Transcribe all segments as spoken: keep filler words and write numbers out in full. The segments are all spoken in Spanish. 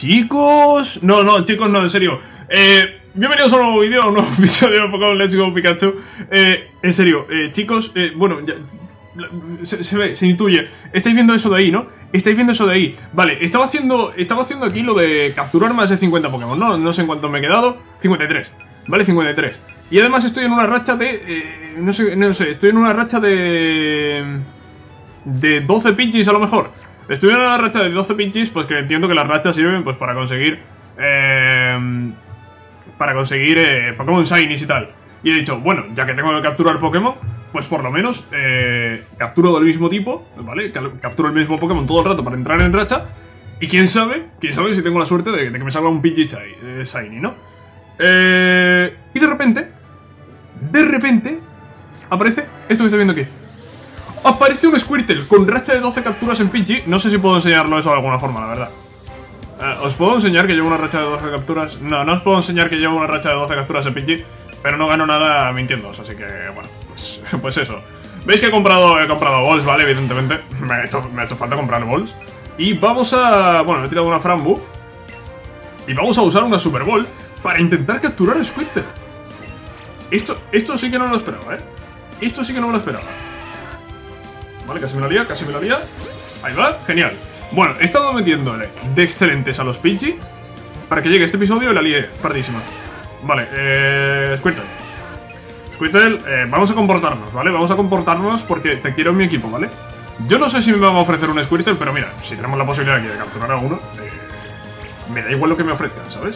Chicos... No, no, chicos, no, en serio. Eh... Bienvenidos a un nuevo vídeo, a un nuevo episodio de Pokémon Let's Go Pikachu. Eh... En serio, eh, chicos, eh, bueno, ya... Se, se ve, se intuye. Estáis viendo eso de ahí, ¿no? Estáis viendo eso de ahí. Vale, estaba haciendo Estaba haciendo aquí lo de capturar más de cincuenta Pokémon. No, no sé en cuánto me he quedado. cincuenta y tres, vale, cincuenta y tres. Y además estoy en una racha de... Eh, no sé, no sé, estoy en una racha de... De doce Pidgeys a lo mejor. Estoy en una racha de doce Pidgeys, pues que entiendo que las rachas sirven pues para conseguir... Eh, para conseguir eh, Pokémon Shinies y tal. Y he dicho, bueno, ya que tengo que capturar Pokémon, pues por lo menos eh, capturo del mismo tipo, ¿vale? Capturo el mismo Pokémon todo el rato para entrar en racha. Y quién sabe, quién sabe si tengo la suerte de, de que me salga un Pidgey eh, Shiny, ¿no? Eh, y de repente, de repente, aparece esto que estoy viendo aquí. Aparece un Squirtle con racha de doce capturas en Pidgey. No sé si puedo enseñarlo eso de alguna forma, la verdad. eh, ¿Os puedo enseñar que llevo una racha de doce capturas? No, no os puedo enseñar que llevo una racha de doce capturas en Pidgey, pero no gano nada mintiendo, así que, bueno, pues, pues eso. Veis que he comprado, he comprado balls, ¿vale? Evidentemente, me ha, hecho, me ha hecho falta comprar balls. Y vamos a... Bueno, he tirado una Frambu. Y vamos a usar una Super Ball para intentar capturar a Squirtle. Esto, esto sí que no me lo esperaba, ¿eh? Esto sí que no me lo esperaba. Vale, casi me lo lía, casi me lo lía. Ahí va, genial. Bueno, he estado metiéndole de excelentes a los Pidgey para que llegue este episodio y la lié pardísima. Vale, eh... Squirtle Squirtle, eh, vamos a comportarnos, ¿vale? Vamos a comportarnos porque te quiero en mi equipo, ¿vale? Yo no sé si me van a ofrecer un Squirtle, pero mira, si tenemos la posibilidad aquí de capturar a uno, eh, me da igual lo que me ofrezcan, ¿sabes?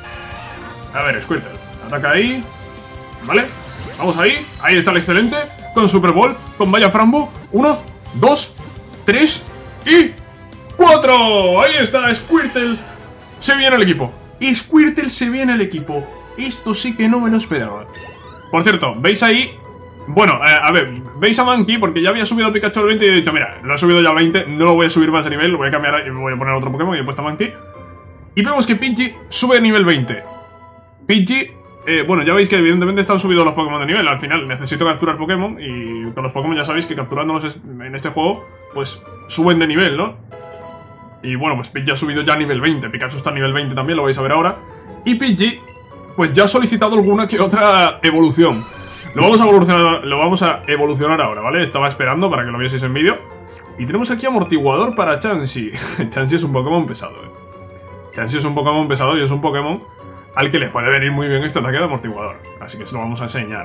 A ver, Squirtle, ataca ahí. Vale, vamos ahí. Ahí está el excelente, con Super Ball, con Vaya Frambu. Uno, dos, tres y... ¡cuatro! Ahí está, Squirtle se viene al equipo. Squirtle se viene al equipo. Esto sí que no me lo esperaba. Por cierto, ¿veis ahí? Bueno, eh, a ver, ¿veis a Mankey? Porque ya había subido a Pikachu al veinte y he dicho, mira, lo he subido ya al veinte, no lo voy a subir más de nivel, lo voy a cambiar y me voy a poner otro Pokémon y he puesto a Mankey. Y vemos que Pidgey sube a nivel veinte. Pidgey, eh, bueno, ya veis que evidentemente están subidos los Pokémon de nivel. Al final necesito capturar Pokémon y con los Pokémon ya sabéis que capturándolos en este juego, pues suben de nivel, ¿no? Y bueno, pues Pidgey ha subido ya a nivel veinte, Pikachu está a nivel veinte también, lo vais a ver ahora. Y Pidgey, pues ya ha solicitado alguna que otra evolución. Lo vamos a evolucionar, lo vamos a evolucionar ahora, ¿vale? Estaba esperando para que lo vieseis en vídeo. Y tenemos aquí amortiguador para Chansey. Chansey es un Pokémon pesado, ¿eh? Chansey es un Pokémon pesado y es un Pokémon al que le puede venir muy bien este ataque de amortiguador. Así que se lo vamos a enseñar.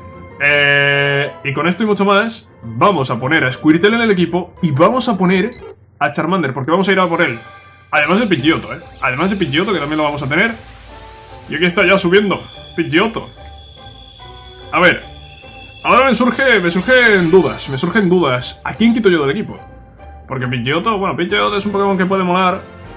Eh, y con esto y mucho más, vamos a poner a Squirtle en el equipo y vamos a poner a Charmander, porque vamos a ir a por él. Además de Pidgeotto, ¿eh? Además de Pidgeotto, que también lo vamos a tener. Y aquí está ya subiendo Pidgeotto. A ver, ahora me surge, me surgen dudas, me surgen dudas. ¿A quién quito yo del equipo? Porque Pidgeotto, bueno, Pidgeotto es un Pokémon que puede molar.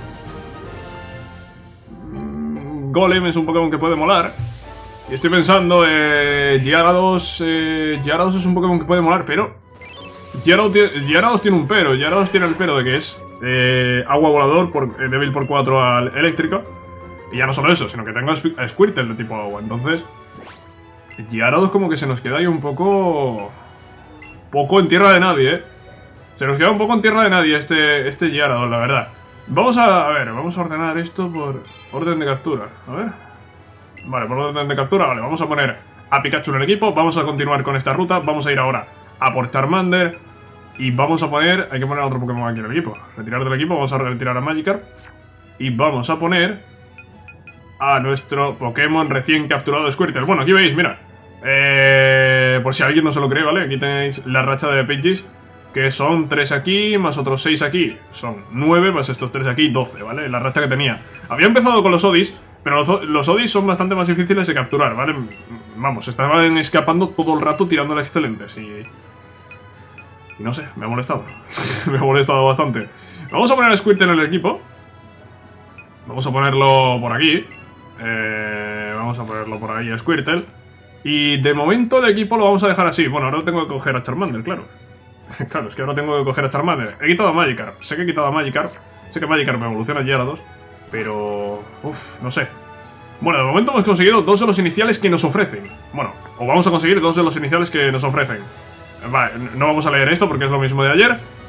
Golem es un Pokémon que puede molar. Y estoy pensando, eh, Gyarados, eh, Gyarados es un Pokémon que puede molar, pero Gyarados tiene, Gyarados tiene un pero, Gyarados tiene el pero de que es eh, agua volador, por, eh, débil por cuatro al eléctrico. Y ya no solo eso, sino que tengo a Squirtle de tipo agua, entonces Gyarados como que se nos queda ahí un poco... Poco en tierra de nadie, ¿eh? Se nos queda un poco en tierra de nadie este, este Gyarados, la verdad. Vamos a... A ver, vamos a ordenar esto por orden de captura. A ver. Vale, por orden de captura, vale. Vamos a poner a Pikachu en el equipo. Vamos a continuar con esta ruta. Vamos a ir ahora a por Charmander. Y vamos a poner... Hay que poner a otro Pokémon aquí en el equipo. Retirar del equipo, vamos a retirar a Magikarp. Y vamos a poner a nuestro Pokémon recién capturado, Squirtle. Bueno, aquí veis, mira. Eh, por si alguien no se lo cree, ¿vale? Aquí tenéis la racha de Pidgeys, que son tres aquí, más otros seis aquí. Son nueve, más estos tres aquí, doce, ¿vale? La racha que tenía. Había empezado con los Odis, pero los, los Odis son bastante más difíciles de capturar, ¿vale? Vamos, estaban escapando todo el rato tirando excelentes y... Y no sé, me ha molestado. Me ha molestado bastante. Vamos a poner a Squirtle en el equipo. Vamos a ponerlo por aquí. Eh, vamos a ponerlo por ahí a Squirtle. Y de momento el equipo lo vamos a dejar así. Bueno, ahora tengo que coger a Charmander, claro. Claro, es que ahora tengo que coger a Charmander. He quitado a Magikarp. Sé que he quitado a Magikarp. Sé que Magikarp me evoluciona a Gyarados. Pero... Uff, no sé. Bueno, de momento hemos conseguido dos de los iniciales que nos ofrecen. Bueno, o vamos a conseguir dos de los iniciales que nos ofrecen. Vale, no vamos a leer esto porque es lo mismo de ayer.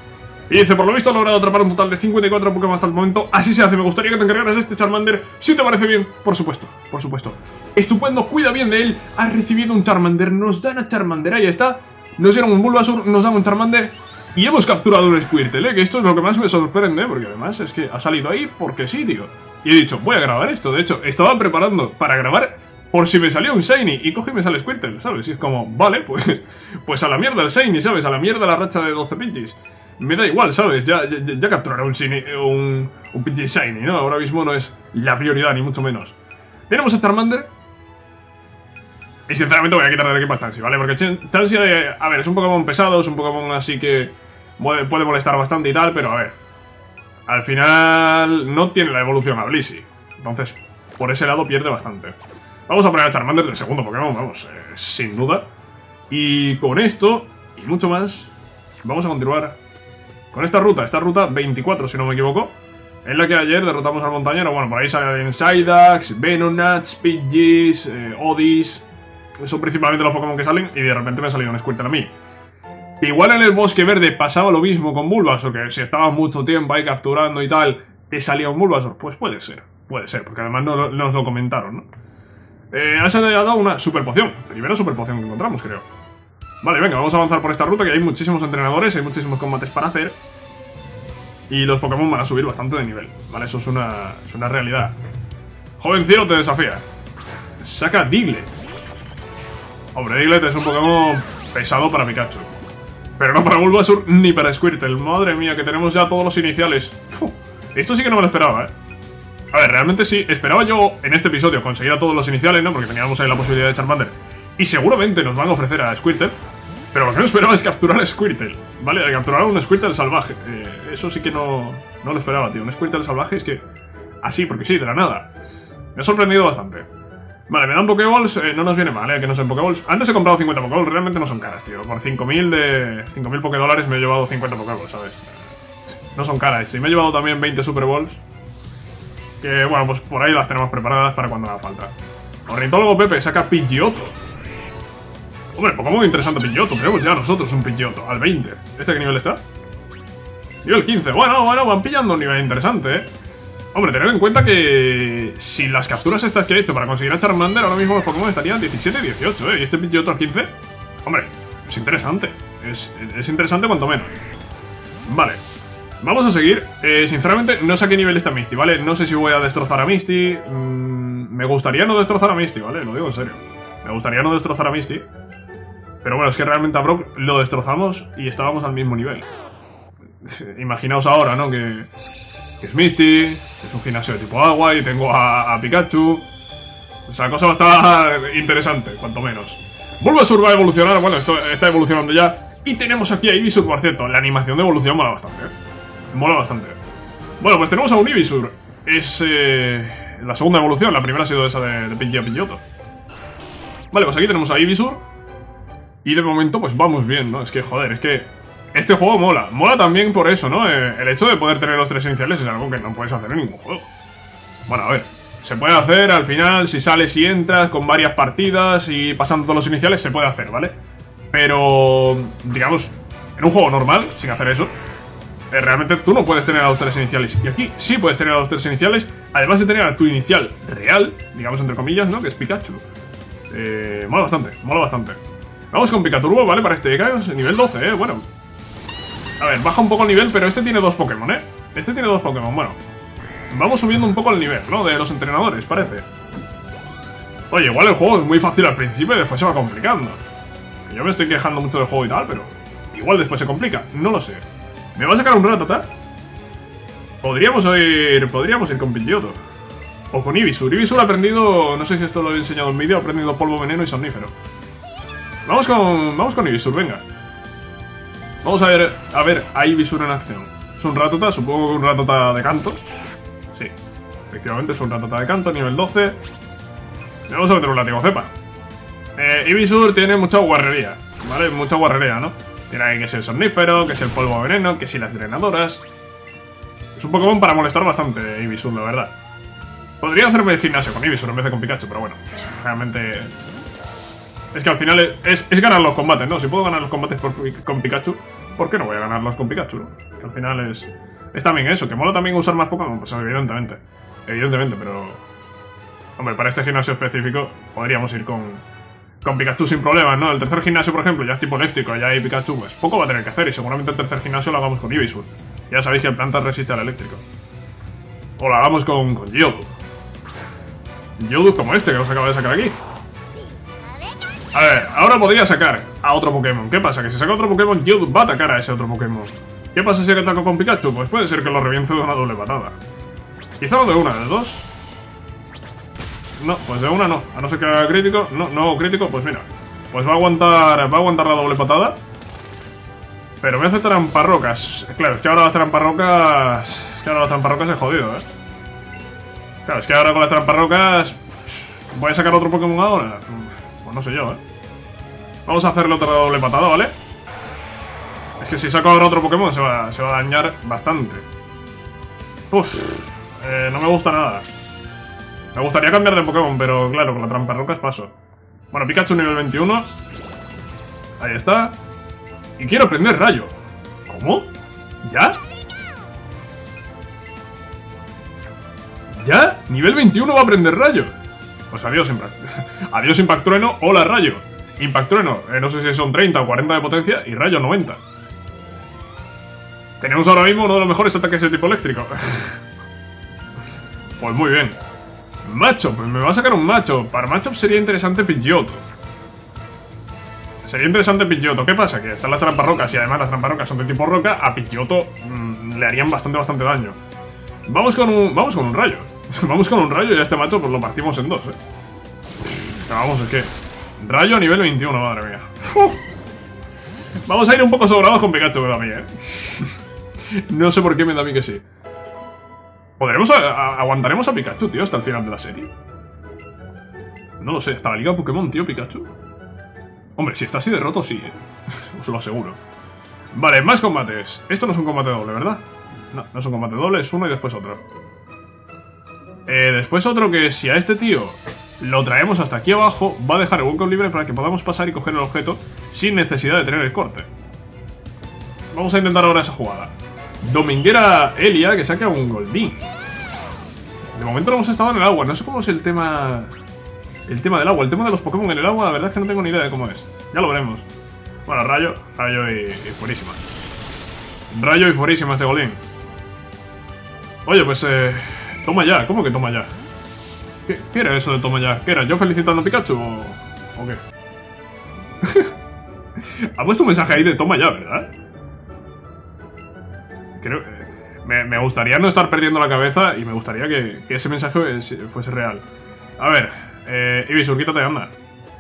Y dice, por lo visto ha logrado atrapar un total de cincuenta y cuatro Pokémon hasta el momento. Así se hace, me gustaría que te encargaras de este Charmander. Si te parece bien, por supuesto, por supuesto. Estupendo, cuida bien de él. Has recibido un Charmander, nos dan a Charmander, ahí está. Nos dieron un Bulbasaur, nos dan un Charmander. Y hemos capturado un Squirtle, ¿eh? Que esto es lo que más me sorprende, porque además es que ha salido ahí porque sí, tío. Y he dicho, voy a grabar esto, de hecho, estaba preparando para grabar por si me salía un Shiny. Y coge y me sale Squirtle, ¿sabes? Y es como, vale, pues, pues a la mierda el Shiny, ¿sabes? A la mierda la racha de doce pinches. Me da igual, ¿sabes? Ya, ya, ya capturaré un, shiny, un, un pinche Shiny, ¿no? Ahora mismo no es la prioridad, ni mucho menos. Tenemos a Charmander. Y sinceramente voy a quitar de equipo a Chansey, ¿vale? Porque Chansey, a ver, es un Pokémon pesado, es un Pokémon así que puede, puede molestar bastante y tal, pero a ver, al final no tiene la evolución a Blissey. Entonces, por ese lado pierde bastante. Vamos a poner a Charmander de segundo Pokémon, vamos, eh, sin duda. Y con esto, y mucho más, vamos a continuar con esta ruta, esta ruta veinticuatro, si no me equivoco, en la que ayer derrotamos al montañero. Bueno, por ahí salen Psyducks, Venonats, Pidgeys, eh, Odis. Son principalmente los Pokémon que salen y de repente me ha salido un Squirtle a mí. Igual en el Bosque Verde pasaba lo mismo con Bulbasaur, que si estabas mucho tiempo ahí capturando y tal, te salía un Bulbasaur. Pues puede ser, puede ser, porque además no, no, nos lo comentaron, ¿no? Eh, has dado una super poción, primera super poción que encontramos, creo. Vale, venga, vamos a avanzar por esta ruta, que hay muchísimos entrenadores, hay muchísimos combates para hacer. Y los Pokémon van a subir bastante de nivel, ¿vale? Eso es una, es una realidad. Joven Cielo te desafía. Saca Diglett. Hombre, Diglett es un Pokémon pesado para Pikachu. Pero no para Bulbasaur ni para Squirtle. Madre mía, que tenemos ya todos los iniciales. Uf, esto sí que no me lo esperaba, ¿eh? A ver, realmente sí, esperaba yo en este episodio conseguir a todos los iniciales, ¿no? Porque teníamos ahí la posibilidad de Charmander. Y seguramente nos van a ofrecer a Squirtle. Pero lo que no esperaba es capturar a Squirtle, ¿vale? Capturar a un Squirtle salvaje. Eh, eso sí que no, no lo esperaba, tío. Un Squirtle salvaje es que... así, porque sí, de la nada. Me ha sorprendido bastante. Vale, me dan Pokéballs, eh, no nos viene mal, eh, que no sean Pokéballs. Antes he comprado cincuenta Pokéballs, realmente no son caras, tío. Por cinco mil de... cinco mil Pokédólares me he llevado cincuenta Pokéballs, ¿sabes? No son caras. Y me he llevado también veinte Super Balls. Que, bueno, pues por ahí las tenemos preparadas para cuando haga falta. Ornitólogo Pepe saca Pidgeotto. Hombre, Pokémon interesante Pidgeotto. Tenemos ya nosotros un Pidgeotto, al veinte. ¿Este qué nivel está? Nivel quince. Bueno, bueno, van pillando un nivel interesante, eh. Hombre, tened en cuenta que si las capturas estas que he hecho para conseguir a Charmander, ahora mismo los Pokémon estarían diecisiete y dieciocho, ¿eh? Y este Pidgeotto al quince, hombre, es interesante. Es, es interesante cuanto menos. Vale, vamos a seguir. Eh, sinceramente, no sé a qué nivel está Misty, ¿vale? No sé si voy a destrozar a Misty. Mm, me gustaría no destrozar a Misty, ¿vale? Lo digo en serio. Me gustaría no destrozar a Misty. Pero bueno, es que realmente a Brock lo destrozamos y estábamos al mismo nivel. Imaginaos ahora, ¿no? Que... que es Misty, que es un gimnasio de tipo agua y tengo a, a Pikachu. O sea, la cosa va a estar interesante, cuanto menos. Bulbasaur va a evolucionar, bueno, esto está evolucionando ya. Y tenemos aquí a Ivysaur, por cierto. La animación de evolución mola bastante, ¿eh? Mola bastante. Bueno, pues tenemos a un Ivysaur. Es eh, la segunda evolución, la primera ha sido esa de, de Pidgey a Pidgeotto. Vale, pues aquí tenemos a Ivysaur. Y de momento, pues vamos bien, ¿no? Es que, joder, es que... este juego mola, mola también por eso, ¿no? Eh, el hecho de poder tener los tres iniciales es algo que no puedes hacer en ningún juego. Bueno, a ver, se puede hacer al final, si sales y entras con varias partidas y pasando todos los iniciales, se puede hacer, ¿vale? Pero, digamos, en un juego normal, sin hacer eso, eh, realmente tú no puedes tener a los tres iniciales. Y aquí sí puedes tener a los tres iniciales, además de tener a tu inicial real, digamos entre comillas, ¿no? Que es Pikachu. Eh, mola bastante, mola bastante. Vamos con Pikaturbo, ¿vale? Para este caos, nivel doce, ¿eh? Bueno. A ver, baja un poco el nivel, pero este tiene dos Pokémon, ¿eh? Este tiene dos Pokémon, bueno. Vamos subiendo un poco el nivel, ¿no? De los entrenadores, parece. Oye, igual el juego es muy fácil al principio y después se va complicando. Yo me estoy quejando mucho del juego y tal, pero... igual después se complica, no lo sé. ¿Me va a sacar un Rattata? Podríamos ir... podríamos ir con Pidgeotto. O con Ivysaur. Ivysaur ha aprendido... no sé si esto lo he enseñado en vídeo, ha aprendido polvo, veneno y somnífero. Vamos con... vamos con Ivysaur, venga. Vamos a ver, a ver a Ivysaur en acción. Es un Rattata, supongo que un Rattata de canto. Sí, efectivamente es un Rattata de canto, nivel doce. Y vamos a meter un látigo cepa. Eh, Ivysaur tiene mucha guarrería, ¿vale? Mucha guarrería, ¿no? Tiene ahí que si el somnífero, que si el polvo veneno, que si las drenadoras. Es un Pokémon para molestar bastante Ivysaur, la verdad. Podría hacerme el gimnasio con Ivysaur en vez de con Pikachu, pero bueno, realmente... es que al final es, es ganar los combates, ¿no? Si puedo ganar los combates por, con Pikachu, ¿por qué no voy a ganarlas con Pikachu, no? Que al final es... Es también eso, que mola también usar más Pokémon, pues evidentemente. Evidentemente, pero... Hombre, para este gimnasio específico podríamos ir con... Con Pikachu sin problemas, ¿no? El tercer gimnasio, por ejemplo, ya es tipo eléctrico, ya hay Pikachu, pues poco va a tener que hacer. Y seguramente el tercer gimnasio lo hagamos con Ivysaur. Ya sabéis que el planta resiste al eléctrico. O lo hagamos con, con Geodude. Geodude como este que nos acaba de sacar aquí. A ver, ahora podría sacar a otro Pokémon. ¿Qué pasa? Que si saca otro Pokémon, Geodude va a atacar a ese otro Pokémon. ¿Qué pasa si ataco con Pikachu? Pues puede ser que lo reviente de una doble patada. Quizá lo de una, de dos. No, pues de una no. A no ser que haga crítico. No, no crítico, pues mira. Pues va a aguantar. Va a aguantar la doble patada. Pero me hace tramparrocas. Claro, es que ahora las tramparrocas. Es que ahora las tramparrocas he jodido, eh. Claro, es que ahora con las tramparrocas. ¿Voy a sacar otro Pokémon ahora? Pues no sé yo, eh. Vamos a hacerle otra doble patada, ¿vale? Es que si saco ahora otro Pokémon se va, se va a dañar bastante. Uf, eh, no me gusta nada. Me gustaría cambiar de Pokémon, pero claro, con la tramparrocas paso. Bueno, Pikachu nivel veintiuno. Ahí está. Y quiero aprender rayo. ¿Cómo? ¿Ya? ¿Ya? Nivel veintiuno va a aprender rayo. Pues adiós Impact. Adiós Impact Trueno. Hola rayo. Impact Trueno, eh, no sé si son treinta o cuarenta de potencia. Y rayo noventa. Tenemos ahora mismo uno de los mejores ataques de tipo eléctrico. Pues muy bien. Macho, pues me va a sacar un macho. Para macho sería interesante Pidgeotto. Sería interesante Pidgeotto. ¿Qué pasa? Que están las tramparrocas y además las tramparrocas son de tipo roca. A Pidgeotto mmm, le harían bastante, bastante daño. Vamos con un, vamos con un rayo. Vamos con un rayo y a este macho pues lo partimos en dos, eh. Pero vamos, es que... Rayo a nivel veintiuno, madre mía. Uf. Vamos a ir un poco sobrados con Pikachu, me da a mí, eh. No sé por qué me da a mí que sí. ¿Podremos a, a, aguantaremos a Pikachu, tío, hasta el final de la serie? No lo sé, hasta la Liga Pokémon, tío, Pikachu. Hombre, si está así de roto, sí, eh. Os lo aseguro. Vale, más combates. Esto no es un combate doble, ¿verdad? No, no es un combate doble, es uno y después otro. Eh, después otro que si a este tío lo traemos hasta aquí abajo, va a dejar el hueco libre para que podamos pasar y coger el objeto sin necesidad de tener el corte. Vamos a intentar ahora esa jugada. Dominguera Elia que saca un Goldeen. De momento no hemos estado en el agua. No sé cómo es el tema. El tema del agua. El tema de los Pokémon en el agua, la verdad es que no tengo ni idea de cómo es. Ya lo veremos. Bueno, rayo, rayo y, y fuerísima. Rayo y fuerísima este Goldeen. Oye, pues eh, toma ya, ¿cómo que toma ya? ¿Qué, ¿Qué era eso de toma ya? ¿Qué era? ¿Yo felicitando a Pikachu o, o qué? Ha puesto un mensaje ahí de toma ya, ¿verdad? Creo que... Me, me gustaría no estar perdiendo la cabeza y me gustaría que, que ese mensaje fuese real. A ver, eh, Ivysaur, quítate, anda.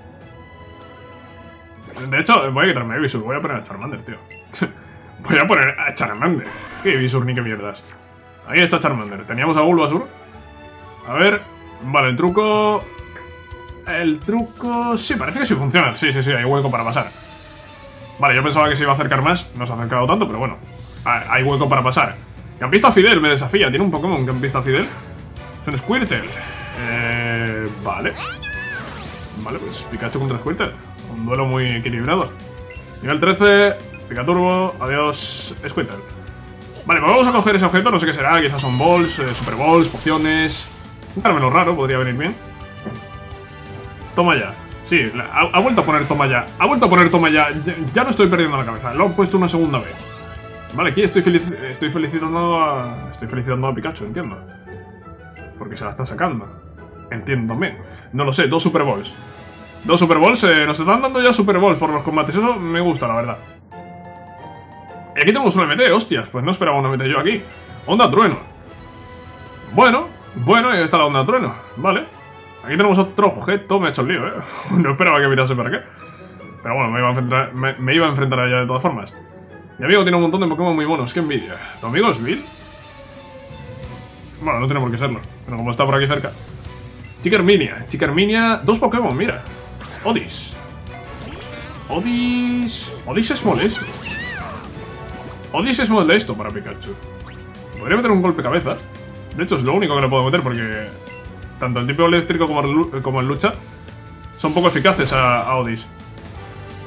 De hecho, voy a quitarme a Ivysaur, voy a poner a Charmander, tío. Voy a poner a Charmander. ¿Qué Ivysaur ni qué mierdas? Ahí está Charmander. Teníamos a Bulbasaur. A ver, vale, el truco... El truco... Sí, parece que sí funciona. Sí, sí, sí, hay hueco para pasar. Vale, yo pensaba que se iba a acercar más. No se ha acercado tanto, pero bueno. Hay hueco para pasar. Campista Fidel me desafía. ¿Tiene un Pokémon Campista Fidel? Es un Squirtle. Eh... Vale. Vale, pues Pikachu contra Squirtle. Un duelo muy equilibrado. Nivel trece. Picaturbo. Adiós, Squirtle. Vale, pues vamos a coger ese objeto. No sé qué será. Quizás son balls, eh, super balls, pociones. Un caramelo raro, podría venir bien. Toma ya. Sí, ha, ha vuelto a poner toma ya. Ha vuelto a poner toma ya. ya. Ya no estoy perdiendo la cabeza. Lo he puesto una segunda vez. Vale, aquí estoy, felici estoy felicitando a... Estoy felicitando a Pikachu, entiendo. Porque se la está sacando. Entiendo también. No lo sé, dos Super Balls. Dos Super Balls, eh, nos están dando ya Super Balls por los combates. Eso me gusta, la verdad. Y aquí tenemos un M T, hostias. Pues no esperaba un M T yo aquí. Onda Trueno. Bueno, bueno, ahí está la Onda Trueno. Vale. Aquí tenemos otro objeto. Me ha hecho el lío, eh. No esperaba que mirase para qué. Pero bueno, me iba a enfrentar, me, me iba a, enfrentar a ella de todas formas. Mi amigo tiene un montón de Pokémon muy buenos, qué envidia. ¿Tu amigo es Bill? Bueno, no tiene por qué serlo, pero como está por aquí cerca. Chicarminia, Chicarminia, dos Pokémon, mira. Odis. Odis... Odis es molesto. Odis es molesto para Pikachu. Podría meter un golpe cabeza. De hecho, es lo único que le puedo meter porque... Tanto el tipo eléctrico como el, como el lucha son poco eficaces a, a Odis.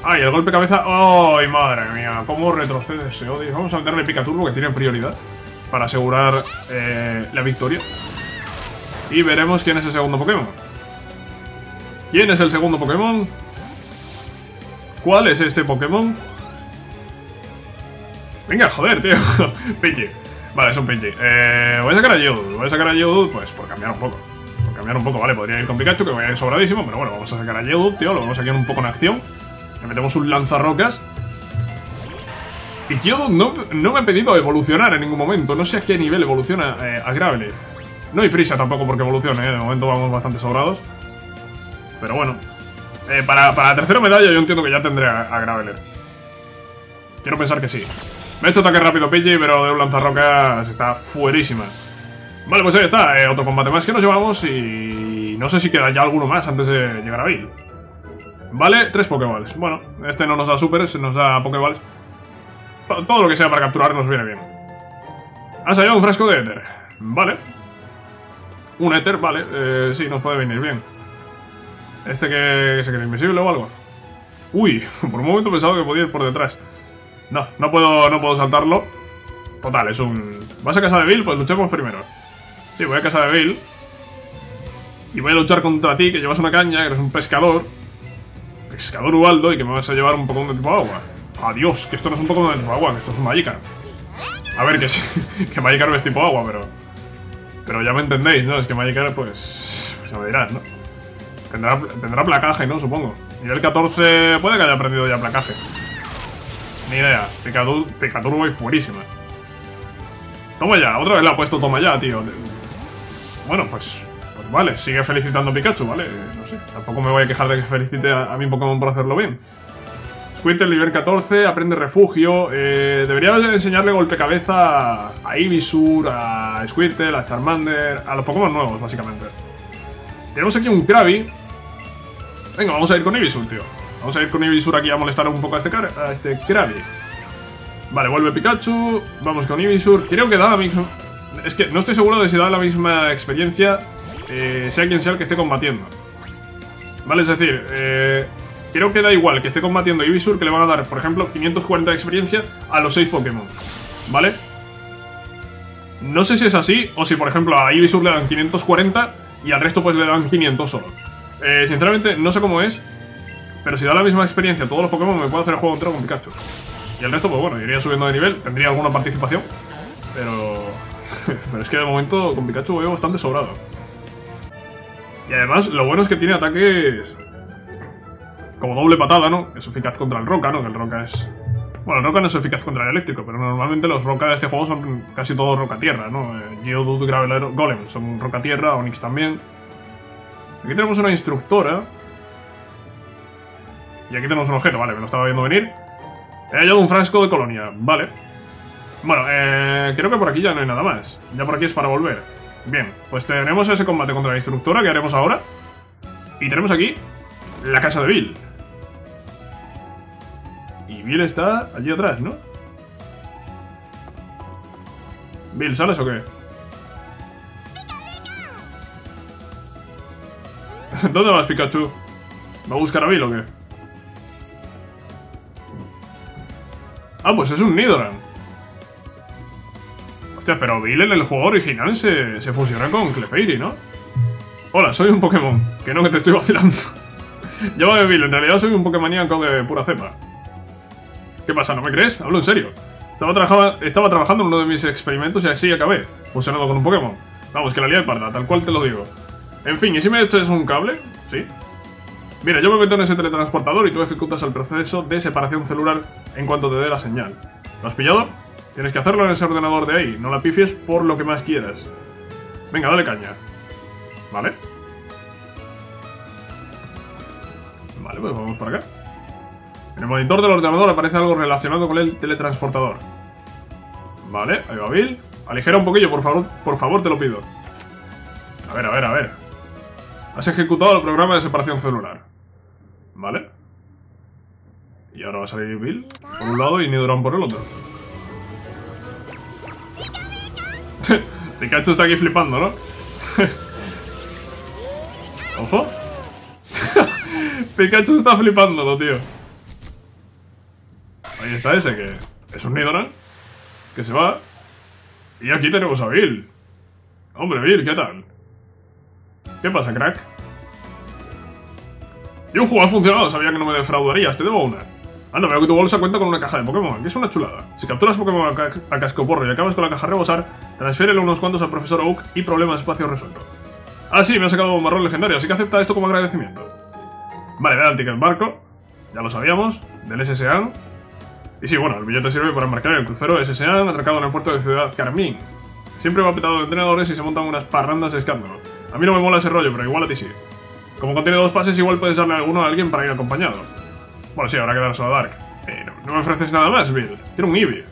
Ay, el golpe cabeza. ¡Ay, madre mía! ¿Cómo retrocede ese odio? Vamos a meterle Picaturbo, que tiene prioridad para asegurar eh, la victoria. Y veremos quién es el segundo Pokémon. ¿Quién es el segundo Pokémon? ¿Cuál es este Pokémon? Venga, joder, tío. Pidgey. Vale, es un Pidgey. Eh, voy a sacar a Geodude. Voy a sacar a Geodude, pues, por cambiar un poco. Por cambiar un poco, vale. Podría ir con Pikachu, que voy a ir sobradísimo. Pero bueno, vamos a sacar a Geodude, tío. Lo vamos a sacar un poco en acción. Le metemos un lanzarrocas. Y Geodude no, no me ha pedido evolucionar en ningún momento. No sé a qué nivel evoluciona eh, a Graveler. No hay prisa tampoco porque evolucione, ¿eh? De momento vamos bastante sobrados. Pero bueno. Eh, para, para la tercera medalla yo entiendo que ya tendré a, a Graveler. Quiero pensar que sí. Me he hecho ataque rápido Pidgey, pero de un lanzarrocas está fuerísima. Vale, pues ahí está. Eh, otro combate más que nos llevamos y... no sé si queda ya alguno más antes de llegar a Bill. Vale, tres Pokéballs. Bueno, este no nos da Super, nos da Pokéballs. Todo lo que sea para capturar nos viene bien. Ha salido un frasco de éter. Vale. Un éter, vale. Eh, sí, nos puede venir bien. Este que, que se queda invisible o algo. Uy, por un momento pensaba que podía ir por detrás. No, no puedo, no puedo saltarlo. Total, es un... ¿Vas a casa de Bill? Pues luchemos primero. Sí, voy a casa de Bill. Y voy a luchar contra ti, que llevas una caña, que eres un pescador. Pescador Ubaldo, y que me vas a llevar un Pokémon de tipo agua. Adiós, que esto no es un Pokémon de tipo agua, que esto es un Magikarp. A ver, que sí, que Magikarp es tipo agua, pero... Pero ya me entendéis, ¿no? Es que Magikarp, pues... pues ya me dirás, ¿no? Tendrá, tendrá placaje, ¿no? Supongo. Nivel catorce... Puede que haya aprendido ya placaje. Ni idea. Picaturbo voy fuerísima. Toma ya. Otra vez le ha puesto toma ya, tío. Bueno, pues... Pues vale. Sigue felicitando a Pikachu, ¿vale? No sé. Tampoco me voy a quejar de que felicite a, a mi Pokémon por hacerlo bien. Squirtle, nivel catorce. Aprende refugio. Eh, debería enseñarle golpe cabeza a Ivysaur, a Squirtle, a Charmander... A los Pokémon nuevos, básicamente. Tenemos aquí un Krabby. Venga, vamos a ir con Ivysaur, tío. Vamos a ir con Ivysaur aquí a molestar un poco a este, a este Krabby. Vale, vuelve Pikachu. Vamos con Ivysaur. Creo que da la misma... Es que no estoy seguro de si da la misma experiencia, eh, sea quien sea el que esté combatiendo. Vale, es decir, eh, creo que da igual que esté combatiendo Ivysaur, que le van a dar, por ejemplo, quinientos cuarenta de experiencia a los seis Pokémon. ¿Vale? No sé si es así, o si, por ejemplo, a Ivysaur le dan quinientos cuarenta y al resto pues le dan quinientos solo. Eh, sinceramente, no sé cómo es. Pero si da la misma experiencia a todos los Pokémon, me puedo hacer el juego entero con Pikachu. Y el resto, pues bueno, iría subiendo de nivel. Tendría alguna participación. Pero... pero es que de momento con Pikachu voy bastante sobrado. Y además, lo bueno es que tiene ataques... como doble patada, ¿no? Es eficaz contra el Roca, ¿no? Que el Roca es... Bueno, el Roca no es eficaz contra el eléctrico, pero normalmente los Roca de este juego son casi todos Roca-Tierra, ¿no? Eh, Geodude, Graveler, Golem son Roca-Tierra, Onix también. Aquí tenemos una instructora. Y aquí tenemos un objeto, vale, me lo estaba viendo venir. He hallado un frasco de colonia, vale. Bueno, eh, creo que por aquí ya no hay nada más. Ya por aquí es para volver. Bien, pues tenemos ese combate contra la instructora que haremos ahora. Y tenemos aquí la casa de Bill. Y Bill está allí atrás, ¿no? Bill, ¿sales o qué? ¿Dónde vas, Pikachu? ¿Va a buscar a Bill o qué? Ah, pues es un Nidoran. Hostia, pero Bill en el juego original se, se fusiona con Clefairy, ¿no? Hola, soy un Pokémon. Que no, que te estoy vacilando. Llámame Bill, en realidad soy un Pokémoníaco de pura cepa. ¿Qué pasa, no me crees? Hablo en serio. Estaba, trabaja, estaba trabajando en uno de mis experimentos y así acabé, fusionado con un Pokémon. Vamos, que la lié parda, tal cual te lo digo. En fin, ¿y si me echas un cable? Sí. Mira, yo me meto en ese teletransportador y tú ejecutas el proceso de separación celular en cuanto te dé la señal. ¿Lo has pillado? Tienes que hacerlo en ese ordenador de ahí, no la pifies por lo que más quieras. Venga, dale caña. ¿Vale? Vale, pues vamos por acá. En el monitor del ordenador aparece algo relacionado con el teletransportador. Vale, ahí va Bill. Aligera un poquillo, por favor, por favor, te lo pido. A ver, a ver, a ver. Has ejecutado el programa de separación celular. Vale. Y ahora va a salir Bill por un lado y Nidoran por el otro. Pikachu está aquí flipando, ¿no? ¡Ojo! Pikachu está flipándolo, tío. Ahí está ese que es un Nidoran, que se va. Y aquí tenemos a Bill. Hombre, Bill, ¿qué tal? ¿Qué pasa, crack? Y un juego ha funcionado, sabía que no me defraudarías, te debo una. Anda, veo que tu bolsa cuenta con una caja de Pokémon, que es una chulada. Si capturas Pokémon a, ca a cascoporro y acabas con la caja a rebosar, transfiérele unos cuantos al profesor Oak y problema de espacio resuelto. Ah, sí, me ha sacado un marrón legendario, así que acepta esto como agradecimiento. Vale, da el ticket barco, ya lo sabíamos, del S S A. Y sí, bueno, el billete sirve para embarcar el crucero S S A atracado en el puerto de Ciudad Carmín. Siempre va petado de entrenadores y se montan unas parrandas de escándalo. A mí no me mola ese rollo, pero igual a ti sí. Como contiene dos pases, igual puedes darle alguno a alguien para ir acompañado. Bueno, sí, habrá que dárselo a Dark. Eh, no, no me ofreces nada más, Bill. Quiero un Eevee.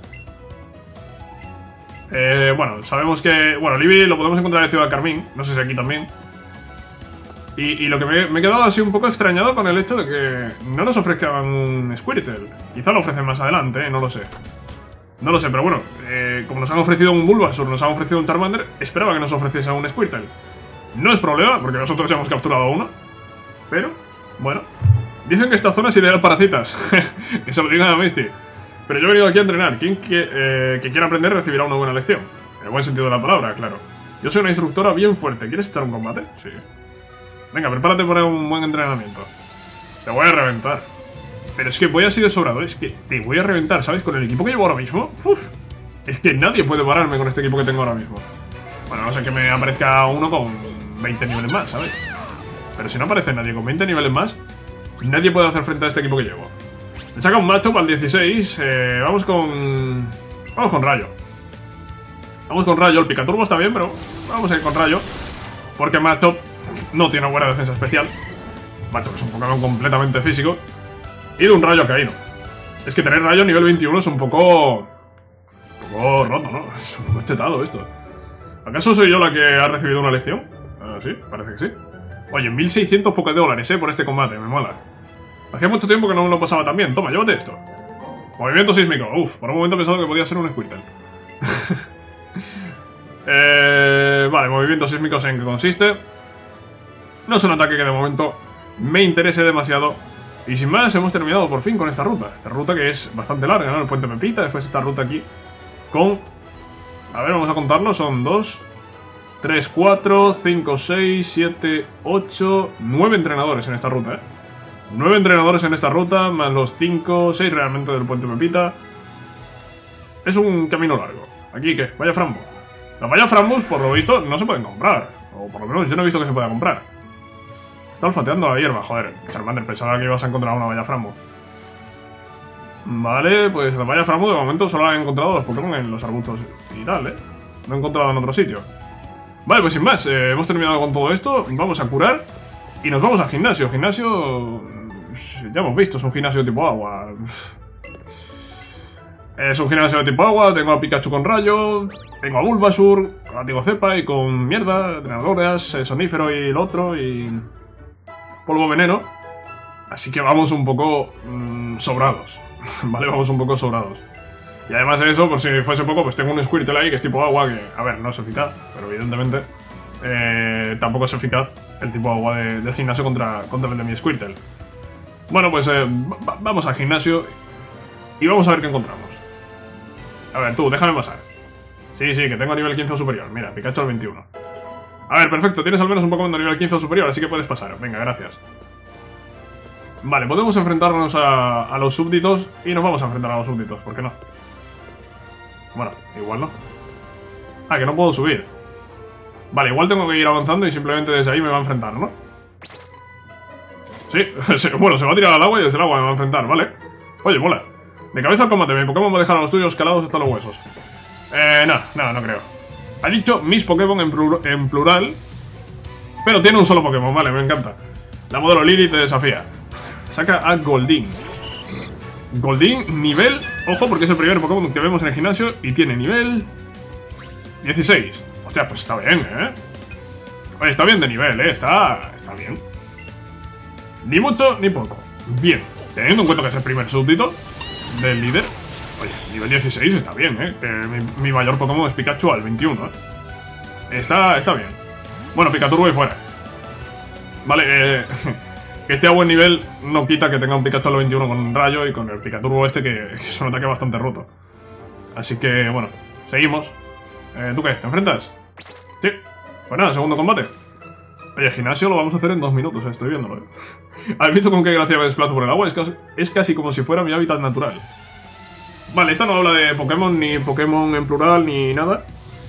Eh, bueno, sabemos que... Bueno, el Eevee lo podemos encontrar en Ciudad Carmín. No sé si aquí también. Y, y lo que me, me he quedado así un poco extrañado con el hecho de que no nos ofrezcan un Squirtle. Quizá lo ofrecen más adelante, eh, no lo sé. No lo sé, pero bueno, eh, como nos han ofrecido un Bulbasaur, nos han ofrecido un Charmander, esperaba que nos ofreciese un Squirtle. No es problema, porque nosotros ya hemos capturado uno. Pero, bueno. Dicen que esta zona es ideal para citas. Que se lo digan a Misty. Pero yo he venido aquí a entrenar. Quien que, eh, que quiera aprender recibirá una buena lección. En el buen sentido de la palabra, claro. Yo soy una instructora bien fuerte. ¿Quieres echar un combate? Sí. Venga, prepárate para un buen entrenamiento. Te voy a reventar. Pero es que voy así de sobrado. Es que te voy a reventar, ¿sabes? Con el equipo que llevo ahora mismo. Uf, es que nadie puede pararme con este equipo que tengo ahora mismo. Bueno, no sé que me aparezca uno con veinte niveles más, ¿sabes? Pero si no aparece nadie con veinte niveles más, nadie puede hacer frente a este equipo que llevo. Me saca un matchup al dieciséis. Eh, vamos con... Vamos con Rayo. Vamos con Rayo. El Picaturbo está bien, pero vamos a ir con Rayo. Porque Matchup no tiene buena defensa especial. Matchup es un Pokémon completamente físico. Y de un Rayo caído. Es que tener Rayo a nivel veintiuno es un poco... Un poco roto, ¿no? Es un poco chetado esto. ¿Acaso soy yo la que ha recibido una lección? Ah, sí, parece que sí. Oye, mil seiscientos Pokédólares, eh, por este combate, me mola. Hacía mucho tiempo que no me lo pasaba tan bien. Toma, llévate esto. Movimiento sísmico. Uf, por un momento he pensado que podía ser un Squirtle. eh, vale, movimiento sísmico, ¿en qué consiste? No es un ataque que de momento me interese demasiado. Y sin más, hemos terminado por fin con esta ruta. Esta ruta que es bastante larga, ¿no? El puente Pepita, después esta ruta aquí con... A ver, vamos a contarlo, son dos... tres, cuatro, cinco, seis, siete, ocho, nueve entrenadores en esta ruta, ¿eh? nueve entrenadores en esta ruta, más los cinco, seis realmente del puente Pepita. Es un camino largo. ¿Aquí qué? Vaya Frambus. Las Vaya Frambus, por lo visto, no se pueden comprar. O por lo menos yo no he visto que se pueda comprar. Está olfateando la hierba, joder. Charmander, pensaba que ibas a encontrar una Vaya Frambus. Vale, pues la Vaya Frambus de momento solo han encontrado los Pokémon en los arbustos y tal, ¿eh? No he encontrado en otro sitio. Vale, pues sin más, eh, hemos terminado con todo esto. Vamos a curar y nos vamos al gimnasio. Gimnasio... Ya hemos visto, es un gimnasio tipo agua. Es un gimnasio de tipo agua. Tengo a Pikachu con rayo. Tengo a Bulbasaur con látigo cepa y con mierda, drenadoras, eh, sonífero y el otro y... polvo veneno. Así que vamos un poco mmm, sobrados. Vale, vamos un poco sobrados. Y además de eso, por si fuese poco, pues tengo un Squirtle ahí que es tipo agua, que, a ver, no es eficaz, pero evidentemente eh, tampoco es eficaz el tipo agua de, del gimnasio contra, contra el de mi Squirtle. Bueno, pues eh, vamos al gimnasio y vamos a ver qué encontramos. A ver, tú, déjame pasar. Sí, sí, que tengo nivel quince o superior. Mira, Pikachu al veintiuno. A ver, perfecto, tienes al menos un Pokémon de nivel quince o superior, así que puedes pasar. Venga, gracias. Vale, podemos enfrentarnos a, a los súbditos y nos vamos a enfrentar a los súbditos, ¿por qué no? Bueno, igual no. Ah, que no puedo subir. Vale, igual tengo que ir avanzando y simplemente desde ahí me va a enfrentar, ¿no? Sí, bueno, se va a tirar al agua y desde el agua me va a enfrentar, ¿vale? Oye, mola. De cabeza al combate, mi Pokémon va a dejar a los tuyos calados hasta los huesos. Eh, no, no, no creo. Ha dicho mis Pokémon en, plur en plural, pero tiene un solo Pokémon, vale, me encanta. La modelo Lily te desafía. Saca a Goldeen. Goldeen, nivel... Ojo, porque es el primer Pokémon que vemos en el gimnasio y tiene nivel... dieciséis. Hostia, pues está bien, ¿eh? Oye, está bien de nivel, ¿eh? Está... está bien. Ni mucho ni poco. Bien. Teniendo en cuenta que es el primer súbdito del líder. Oye, nivel dieciséis está bien, ¿eh? Que mi, mi mayor Pokémon es Pikachu al veintiuno, ¿eh? Está, está bien. Bueno, Picaturbo y fuera. Vale, eh... Que esté a buen nivel no quita que tenga un Pikachu al veintiuno con un rayo y con el Picaturbo este que, que es un ataque bastante roto. Así que, bueno, seguimos. Eh, ¿Tú qué? ¿Te enfrentas? Sí. Pues nada, segundo combate. Oye, gimnasio lo vamos a hacer en dos minutos, eh, estoy viéndolo. Eh. ¿Has visto con qué gracia me desplazo por el agua? Es casi, es casi como si fuera mi hábitat natural. Vale, esta no habla de Pokémon, ni Pokémon en plural, ni nada.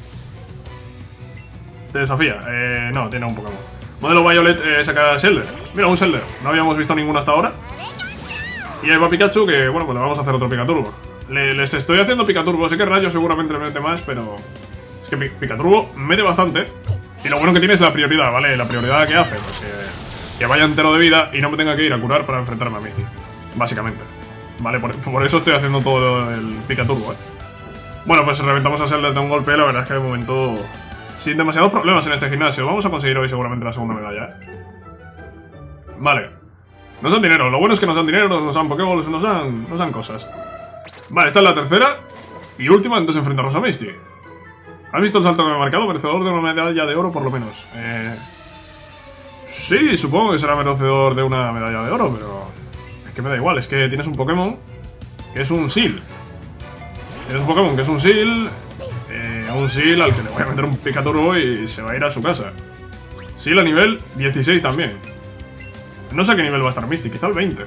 Te desafía. Eh, no, tiene un Pokémon. Modelo Violet eh, saca Shellder. Mira, un Shellder. No habíamos visto ninguno hasta ahora. Y ahí va Pikachu, que bueno, pues le vamos a hacer otro Picaturbo. Le, les estoy haciendo Picaturbo. Sé que Rayo seguramente le mete más, pero... Es que Picaturbo mete bastante. Y lo bueno que tiene es la prioridad, ¿vale? La prioridad que hace, pues eh, que vaya entero de vida y no me tenga que ir a curar para enfrentarme a Misty. Básicamente. Vale, por, por eso estoy haciendo todo el Picaturbo, ¿eh? Bueno, pues reventamos a Shellder de un golpe. La verdad es que de momento... Sin demasiados problemas en este gimnasio. Vamos a conseguir hoy seguramente la segunda medalla, ¿eh? Vale. Nos dan dinero. Lo bueno es que nos dan dinero, nos dan Pokéballs, nos dan, nos dan cosas. Vale, esta es la tercera y última antes de enfrentarnos a Misty. ¿Has visto el salto que me he marcado? Merecedor de una medalla de oro por lo menos. Eh... Sí, supongo que será merecedor de una medalla de oro, pero... Es que me da igual, es que tienes un Pokémon que es un Seel. Tienes un Pokémon que es un Seel... Eh, un Seel al que le voy a meter un Picaturbo y se va a ir a su casa. Seel a nivel dieciséis también. No sé a qué nivel va a estar Misty, quizá el veinte.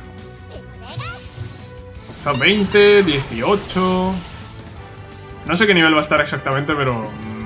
Quizá el veinte, dieciocho... No sé qué nivel va a estar exactamente, pero...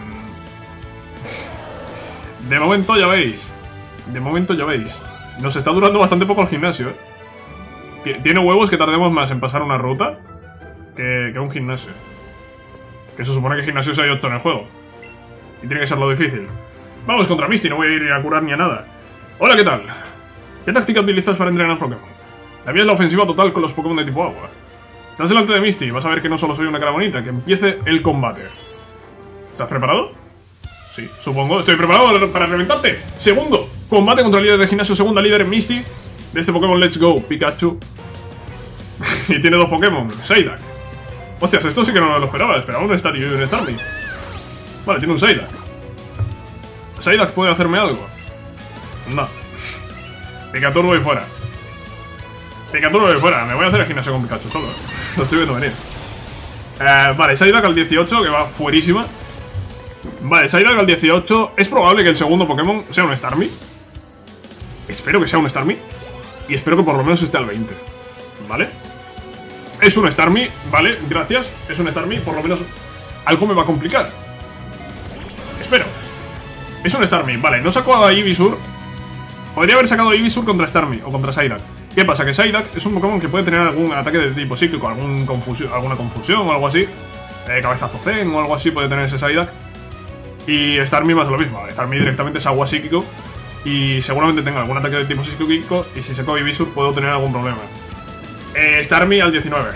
Mmm, de momento ya veis. De momento ya veis. Nos está durando bastante poco el gimnasio, ¿eh? Tiene huevos que tardemos más en pasar una ruta que, que un gimnasio. Que se supone que el gimnasio se ha ido todo en el juego. Y tiene que ser lo difícil. Vamos contra Misty, no voy a ir a curar ni a nada. Hola, ¿qué tal? ¿Qué táctica utilizas para entrenar Pokémon? La mía es la ofensiva total con los Pokémon de tipo agua. Estás delante de Misty, vas a ver que no solo soy una cara bonita, que empiece el combate. ¿Estás preparado? Sí, supongo. Estoy preparado para reventarte. Segundo, combate contra el líder de gimnasio, segunda líder en Misty de este Pokémon Let's Go, Pikachu. Y tiene dos Pokémon, Psyduck. Hostias, esto sí que no me lo esperaba. Esperaba un Starmie y un Starmie. Vale, tiene un Psyduck. ¿Psyduck puede hacerme algo? No. Picaturbo y fuera. Picaturbo y fuera. Me voy a hacer el gimnasio con Pikachu solo. Lo estoy viendo venir. Eh, vale, Psyduck al dieciocho, que va fuerísima. Vale, Psyduck al dieciocho. Es probable que el segundo Pokémon sea un Starmie. Espero que sea un Starmie. Y espero que por lo menos esté al veinte. ¿Vale? Es un Starmie, vale, gracias. Es un Starmie, por lo menos algo me va a complicar. Espero. Es un Starmie, vale, no sacó a Ivysaur. Podría haber sacado a Ivysaur contra Starmie o contra Psyduck. ¿Qué pasa? Que Psyduck es un Pokémon que puede tener algún ataque de tipo psíquico, algún confusión, alguna confusión o algo así. Eh, cabezazo Zen o algo así puede tener ese Psyduck. Y Starmie más lo mismo. Starmie directamente es agua psíquico y seguramente tenga algún ataque de tipo psíquico. Y si saco a Ivysaur puedo tener algún problema. Eh, Starmie al diecinueve.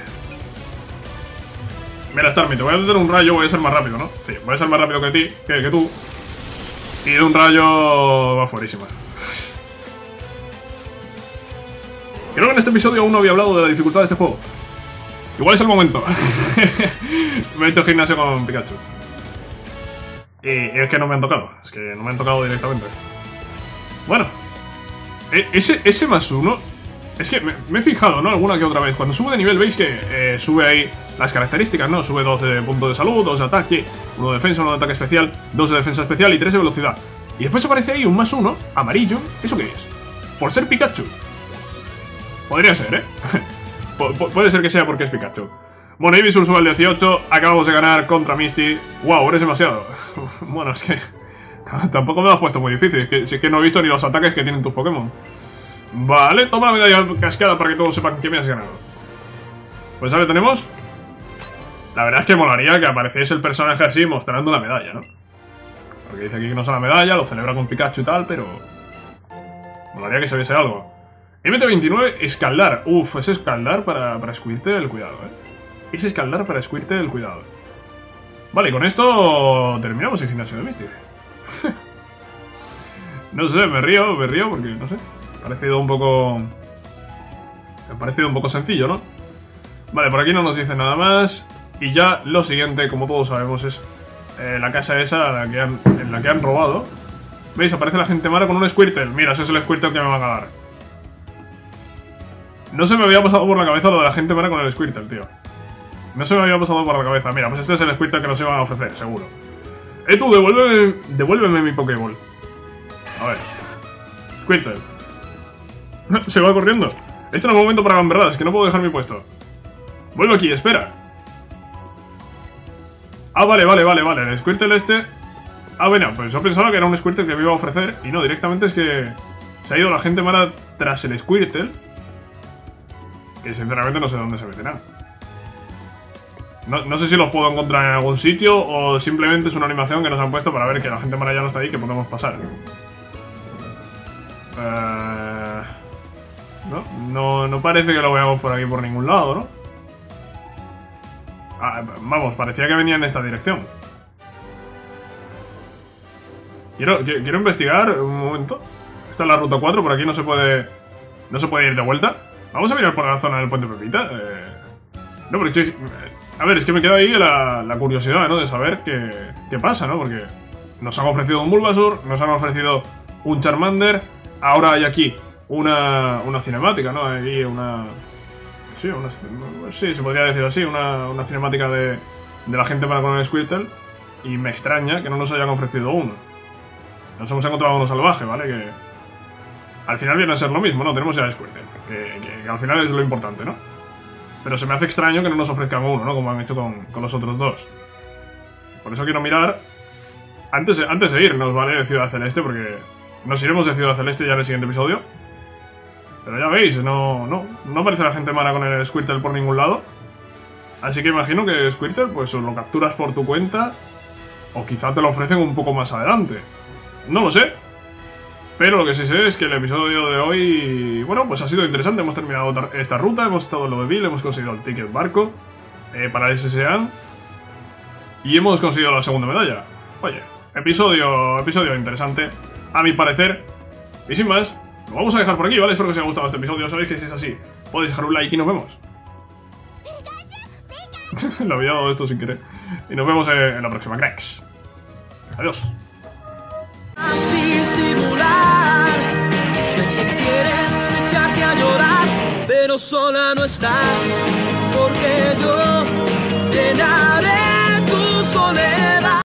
Mira, Starmie, te voy a meter un rayo, voy a ser más rápido, ¿no? Sí, voy a ser más rápido que ti, que, que tú. Y de un rayo va fuerísima. Creo que en este episodio aún no había hablado de la dificultad de este juego. Igual es el momento. Me he hecho gimnasio con Pikachu. Y es que no me han tocado. Es que no me han tocado directamente. Bueno. Ese, ese más uno... Es que me, me he fijado, ¿no? Alguna que otra vez. Cuando sube de nivel veis que eh, sube ahí las características, ¿no? Sube dos de punto de salud, dos de ataque, uno de defensa, uno de ataque especial, dos de defensa especial y tres de velocidad. Y después aparece ahí un más uno, amarillo. ¿Eso qué es? Por ser Pikachu. Podría ser, ¿eh? Pu puede ser que sea porque es Pikachu. Bueno, Ivysaur sube al dieciocho. Acabamos de ganar contra Misty. Wow, eres demasiado. Bueno, es que... Tampoco me lo has puesto muy difícil. Es que, es que no he visto ni los ataques que tienen tus Pokémon. Vale, toma la medalla cascada para que todos sepan que me has ganado. Pues ahora tenemos... La verdad es que molaría que apareciese el personaje así mostrando la medalla, ¿no? Porque dice aquí que no es la medalla, lo celebra con Pikachu y tal, pero... Molaría que se viese algo. M T veintinueve, escaldar. Uf, es escaldar para, para Squirtle el cuidado, ¿eh? Es escaldar para Squirtle el cuidado. Vale, y con esto terminamos el gimnasio de Misty. No sé, me río, me río porque, no sé... Me ha parecido un poco... Me ha parecido un poco sencillo, ¿no? Vale, por aquí no nos dice nada más. Y ya lo siguiente, como todos sabemos, es eh, la casa esa la que han, en la que han robado. ¿Veis? Aparece la gente mala con un Squirtle. Mira, ese es el Squirtle que me va a ganar. No se me había pasado por la cabeza lo de la gente mala con el Squirtle, tío. No se me había pasado por la cabeza. Mira, pues este es el Squirtle que nos iban a ofrecer, seguro. Eh, tú, devuélveme, devuélveme mi Pokéball. A ver. Squirtle. Se va corriendo. Este no es el momento para gamberradas, que no puedo dejar mi puesto. Vuelvo aquí, espera. Ah, vale, vale, vale, vale. El Squirtle este... Ah, bueno, pues yo pensaba que era un Squirtle que me iba a ofrecer. Y no, directamente es que... Se ha ido la gente mala tras el Squirtle. Que sinceramente no sé dónde se meterán. No, no sé si los puedo encontrar en algún sitio o simplemente es una animación que nos han puesto para ver que la gente mala ya no está ahí y que podemos pasar. Uh, no, no, no parece que lo veamos por aquí por ningún lado, ¿no? Ah, vamos, parecía que venía en esta dirección. Quiero, quiero investigar un momento. Esta es la ruta cuatro, por aquí no se puede... No se puede ir de vuelta. Vamos a mirar por la zona del Puente Pepita. Eh, no, porque... A ver, es que me queda ahí la, la curiosidad, ¿no? De saber qué, qué pasa, ¿no? Porque nos han ofrecido un Bulbasaur, nos han ofrecido un Charmander. Ahora hay aquí una, una cinemática, ¿no? Hay una... Sí, una, sí, se podría decir así, una, una cinemática de, de la gente para con el Squirtle. Y me extraña que no nos hayan ofrecido uno. Nos hemos encontrado uno salvaje, ¿vale? Que al final viene a ser lo mismo, ¿no? Tenemos ya el Squirtle, que, que, que al final es lo importante, ¿no? Pero se me hace extraño que no nos ofrezcan uno, ¿no? Como han hecho con, con los otros dos. Por eso quiero mirar antes, antes de irnos, ¿vale? De Ciudad Celeste, porque nos iremos de Ciudad Celeste ya en el siguiente episodio. Pero ya veis, no, no, no aparece la gente mala con el Squirtle por ningún lado. Así que imagino que Squirtle, pues o lo capturas por tu cuenta, o quizá te lo ofrecen un poco más adelante. No lo sé. Pero lo que sí sé es que el episodio de hoy, bueno, pues ha sido interesante. Hemos terminado esta ruta, hemos estado en lo de Bill, hemos conseguido el ticket barco eh, para el S S A y hemos conseguido la segunda medalla. Oye, episodio, episodio interesante, a mi parecer. Y sin más, lo vamos a dejar por aquí, ¿vale? Espero que os haya gustado este episodio. Sabéis que si es así, podéis dejar un like y nos vemos. Lo había dado esto sin querer. Y nos vemos en la próxima, cracks. Adiós. Disimular, sé que quieres echarte a llorar, pero sola no estás, porque yo llenaré tu soledad.